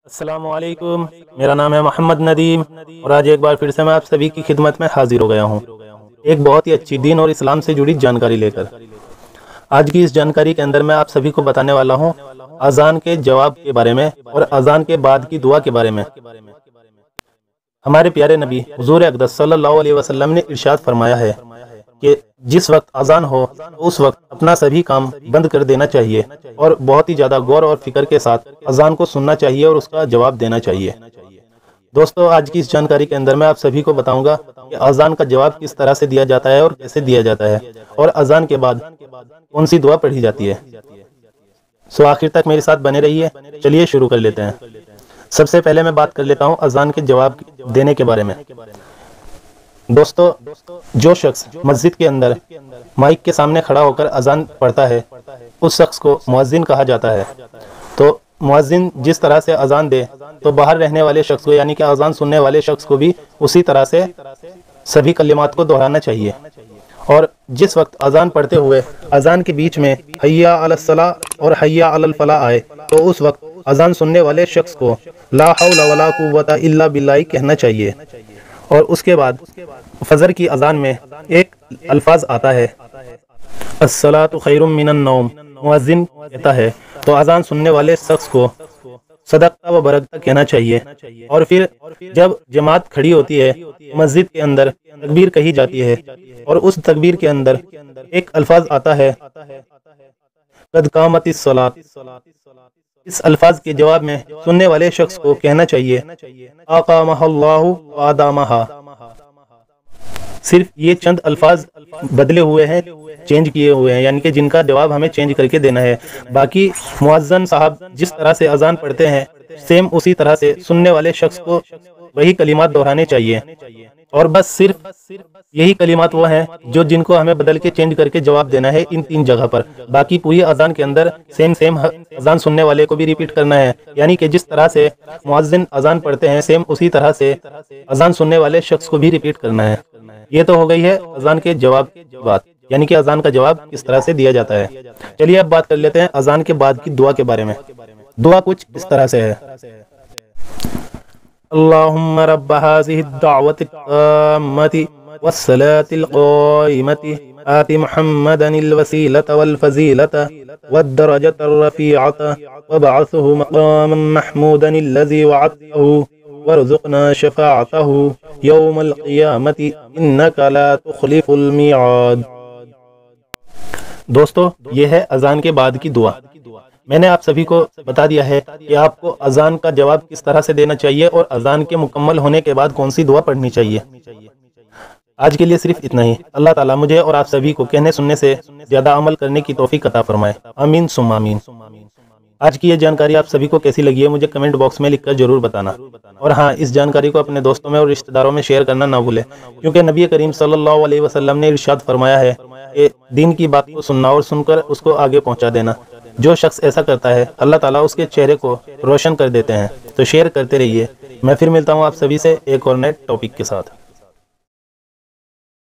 السلام علیکم، میرا نام ہے محمد ندیم اور آج ایک بار پھر سے میں آپ سبھی کی خدمت میں حاضر ہو گیا ہوں ایک بہت ہی اچھی دین اور اسلام سے جڑی جانکاری لے کر۔ آج کی اس جانکاری کے اندر میں آپ سبھی کو بتانے والا ہوں اذان کے جواب کے بارے میں اور اذان کے بعد کی دعا کے بارے میں۔ ہمارے پیارے نبی حضور اقدس صلی اللہ علیہ وسلم نے ارشاد فرمایا ہے کہ جس وقت اذان ہو اس وقت اپنا سبھی کام بند کر دینا چاہیے اور بہت ہی زیادہ غور اور فکر کے ساتھ اذان کو سننا چاہیے اور اس کا جواب دینا چاہیے۔ دوستو، آج کی اس جانکاری کے اندر میں آپ سبھی کو بتاؤں گا کہ اذان کا جواب کس طرح سے دیا جاتا ہے اور کیسے دیا جاتا ہے اور اذان کے بعد کون سی دعا پڑھی جاتی ہے۔ سو آخر تک میرے ساتھ بنے رہیے۔ چلیے شروع کر لیتے ہیں۔ سب سے پہلے میں بات کر لیتا ہوں اذان کے جواب دینے کے بارے میں۔ دوستو، جو شخص مسجد کے اندر مائک کے سامنے کھڑا ہو کر اذان پڑھتا ہے اس شخص کو مؤذن کہا جاتا ہے۔ تو مؤذن جس طرح سے اذان دے تو باہر رہنے والے شخص کو یعنی کہ اذان سننے والے شخص کو بھی اسی طرح سے سبھی کلمات کو دہرانا چاہیے۔ اور جس وقت اذان پڑھتے ہوئے اذان کے بیچ میں حی علی الصلاۃ اور حی علی الفلاح آئے تو اس وقت اذان سننے والے شخص کو لا حول ولا قوت الا باللہ کہنا چاہیے۔ اور اس کے بعد فجر کی اذان میں ایک الفاظ آتا ہے الصلاۃ خیر من النوم، مؤذن کہتا ہے تو اذان سننے والے شخص کو صدقہ و برکتہ کہنا چاہیے۔ اور پھر جب جماعت کھڑی ہوتی ہے مسجد کے اندر تکبیر کہی جاتی ہے اور اس تکبیر کے اندر ایک الفاظ آتا ہے قد قامت الصلاۃ۔ اس الفاظ کے جواب میں سننے والے شخص کو کہنا چاہیے اقامہ اللہ وادامہا۔ صرف یہ چند الفاظ بدلے ہوئے ہیں، چینج کیے ہوئے ہیں، یعنی کہ جن کا جواب ہمیں چینج کر کے دینا ہے۔ باقی مؤذن صاحب جس طرح سے اذان پڑھتے ہیں سیم اسی طرح سے سننے والے شخص کو وہی کلمات دہرانے چاہیے۔ اور بس صرف یہی کلمات وہ ہیں جو جن کو ہمیں بدل کے چینج کر کے جواب دینا ہے ان تین جگہ پر۔ باقی پوری اذان کے اندر سیم اذان سننے والے کو بھی ریپیٹ کرنا ہے، یعنی کہ جس طرح سے مؤذن اذان پڑھتے ہیں سیم اسی طرح سے اذان سننے والے شخص کو بھی ریپیٹ کرنا ہے۔ یہ تو ہو گئی ہے اذان کے جواب کی بات، یعنی کہ اذان کا جواب کس طرح سے دیا جاتا ہے۔ چلیے اب بات کر لیتے ہیں اذان کے بعد کی دعا کے بارے میں۔ دعا کچھ اس طرح سے ہے اللہم رب هذه الدعوة التامة والصلاة القائمة آت محمدا الوسيلة والفضيلة والدرجة الرفيعة وابعثه مقاما محمودا الذي وعدته وارزقنا شفاعته يوم القيامة إنك لا تخلف الميعاد۔ دوستو، یہ ہے اذان کے بعد کی دعا۔ میں نے آپ سبھی کو بتا دیا ہے کہ آپ کو اذان کا جواب کس طرح سے دینا چاہیے اور اذان کے مکمل ہونے کے بعد کون سی دعا پڑھنی چاہیے۔ آج کے لیے صرف اتنا ہی۔ اللہ تعالیٰ مجھے اور آپ سبھی کو کہنے سننے سے زیادہ عمل کرنے کی توفیق عطا فرمائے، آمین ثم آمین۔ آج کی یہ جانکاری آپ سبھی کو کیسی لگی ہے مجھے کمنٹ باکس میں لکھ کر ضرور بتانا۔ اور ہاں، اس جانکاری کو اپنے دوستوں میں اور رشتہ داروں میں شیئر کرنا نہ بھولیں، کیونکہ نبی کریم صلی اللہ علیہ وسلم نے ارشاد فرمایا ہے کہ دین کی بات کو سننا اور سن کر اس کو آگے پہنچا دینا۔ جو شخص ایسا کرتا ہے اللہ تعالیٰ اس کے چہرے کو روشن کر دیتے ہیں۔ تو شیئر کرتے رہیے۔ میں پھر ملتا ہوں آپ سبھی سے ایک اور نئے ٹاپک کے ساتھ۔